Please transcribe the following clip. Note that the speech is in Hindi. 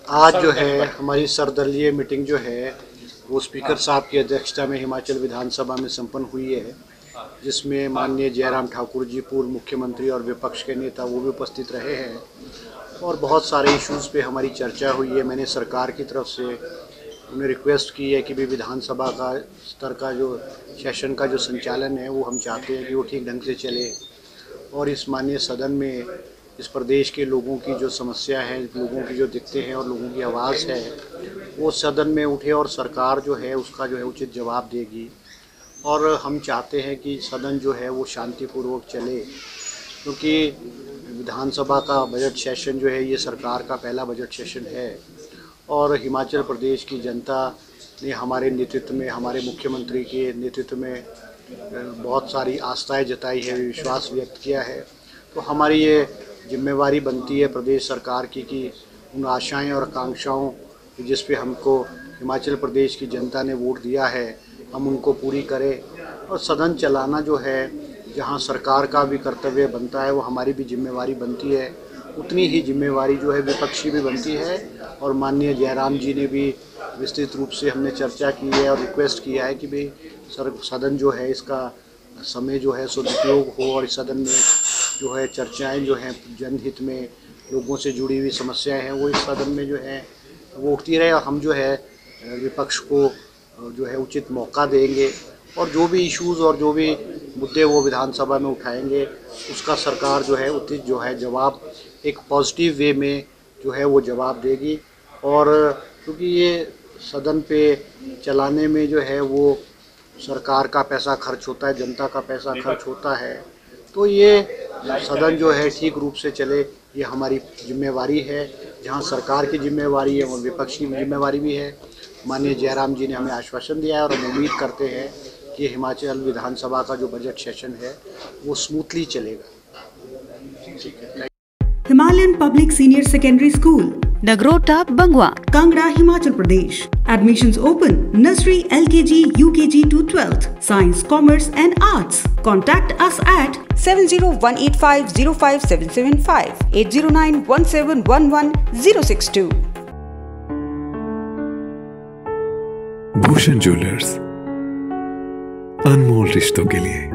आज जो है हमारी सर्वदलीय मीटिंग जो है वो स्पीकर साहब की अध्यक्षता में हिमाचल विधानसभा में संपन्न हुई है, जिसमें माननीय जयराम ठाकुर जी पूर्व मुख्यमंत्री और विपक्ष के नेता वो भी उपस्थित रहे हैं और बहुत सारे इश्यूज़ पे हमारी चर्चा हुई है। मैंने सरकार की तरफ से उन्हें रिक्वेस्ट की है कि भी विधानसभा का स्तर का जो सेशन का जो संचालन है वो हम चाहते हैं कि वो ठीक ढंग से चले और इस माननीय सदन में इस प्रदेश के लोगों की जो समस्या है, लोगों की जो दिक्कतें हैं और लोगों की आवाज़ है वो सदन में उठे और सरकार जो है उसका जो है उचित जवाब देगी। और हम चाहते हैं कि सदन जो है वो शांतिपूर्वक चले, क्योंकि विधानसभा का बजट सेशन जो है ये सरकार का पहला बजट सेशन है और हिमाचल प्रदेश की जनता ने हमारे नेतृत्व में, हमारे मुख्यमंत्री के नेतृत्व में बहुत सारी आस्थाएं जताई है, विश्वास व्यक्त किया है। तो हमारी ये जिम्मेवारी बनती है प्रदेश सरकार की कि उन आशाएं और आकांक्षाओं जिस पे हमको हिमाचल प्रदेश की जनता ने वोट दिया है हम उनको पूरी करें। और सदन चलाना जो है जहां सरकार का भी कर्तव्य बनता है वो हमारी भी जिम्मेवारी बनती है, उतनी ही जिम्मेवारी जो है विपक्ष की भी बनती है। और माननीय जयराम जी ने भी विस्तृत रूप से हमने चर्चा की है और रिक्वेस्ट किया है कि भाई सदन जो है इसका समय जो है सदुपयोग हो और इस सदन में जो है चर्चाएं जो हैं जनहित में लोगों से जुड़ी हुई समस्याएं हैं वो इस सदन में जो है वो उठती रहे और हम जो है विपक्ष को जो है उचित मौका देंगे और जो भी इश्यूज़ और जो भी मुद्दे वो विधानसभा में उठाएंगे उसका सरकार जो है उचित जो है जवाब एक पॉजिटिव वे में जो है वो जवाब देगी। और क्योंकि ये सदन पे चलाने में जो है वो सरकार का पैसा खर्च होता है, जनता का पैसा खर्च होता है, तो ये सदन जो है ठीक रूप से चले ये हमारी जिम्मेवारी है। जहां सरकार की जिम्मेवारी है और विपक्ष की जिम्मेवारी भी है। माननीय जयराम जी ने हमें आश्वासन दिया है और हम उम्मीद करते हैं कि हिमाचल विधानसभा का जो बजट सेशन है वो स्मूथली चलेगा। Himalayan Public Senior Secondary School, Nagrota, Bangwa, Kangra, Himachal Pradesh. Admissions open. Nursery, LKG, UKG to 12th. Science, Commerce and Arts. Contact us at 7018505775, 8091711 062. Bhushan jewellers, अनमोल रिश्तों के लिए।